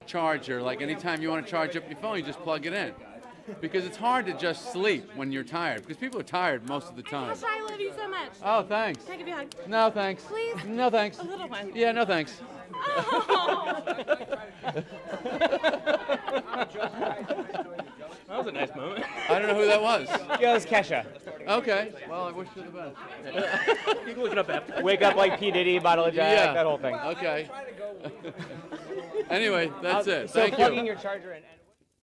charger. Like anytime you want to charge up your phone, you just plug it in. Because it's hard to just sleep when you're tired. Because people are tired most of the time. I love you so much. Oh, thanks. Can I give you a hug? No, thanks. Please? No, thanks. A little one. Yeah, no, thanks. Oh. That was a nice moment. I don't know who that was. Yeah, it was Kesha. Okay. Well, I wish you the best. You can look it up after. Wake up like P. Diddy, bottle of Jack, that whole thing. Okay. Anyway, that's it. So Thank plugging you. your charger in.